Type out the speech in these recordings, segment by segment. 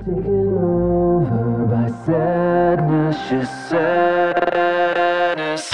Taken over by sadness, just sadness.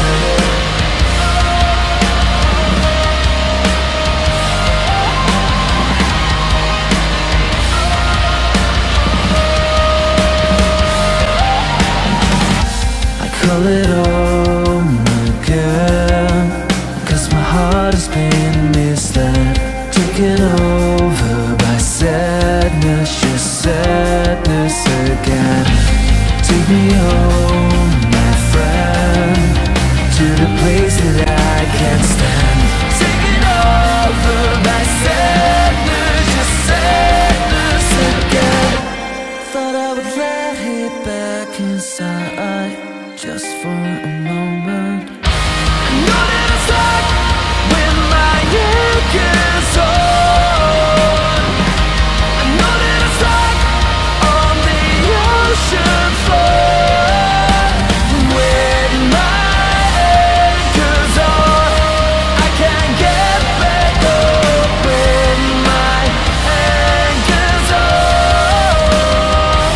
I call it home again, 'cause my heart has been misled. Taken over by sadness, just sadness again. Take me home, my friend, to the place that I can't stand. Taken over by sadness, just sadness again. Thought I would let it back inside, just for a moment. I know that I'm stuck when my ink is on. I know that I'm stuck on the ocean floor with my anchors on. I can't get back up with my anchors on.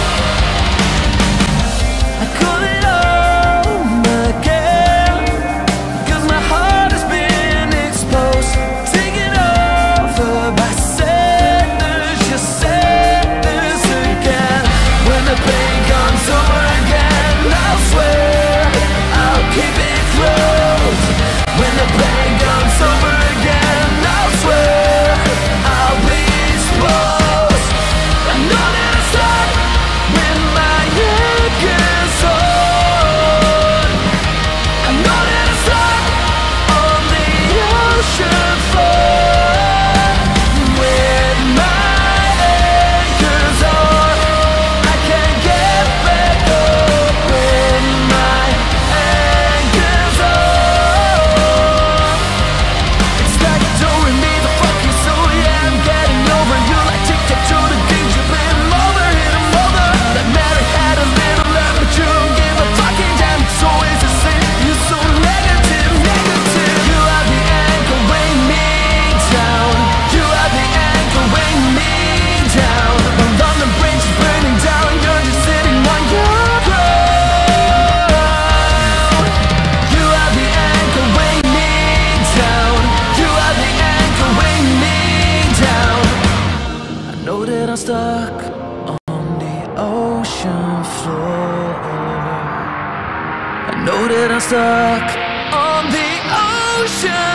I call it home again, 'cause my heart has been exposed. Taken over by sadness, just sadness again. When the pain comes over again, I'll swear I'll keep it close. When the pain comes over again, I'll swear I'll be exposed. I know that I'm stuck when my anchor's on. I know that I'm stuck on the ocean floor with my anchors on. I can't get back up with my anchors on. It's like doing me the fucking soul, yeah, I'm getting over you like tic-tac-toe. The games you've been over, hit 'em over. That matter had a little left, but you don't give a fucking damn. It's always the same, you're so negative, negative. You are the anchor weighing me down. You are the anchor weighing me down. When the bridge is burning down, you're just sitting on your ground. You are the anchor weighing me down. You are the anchor weighing me down. I know that I'm stuck on the ocean floor. I know that I'm stuck on the ocean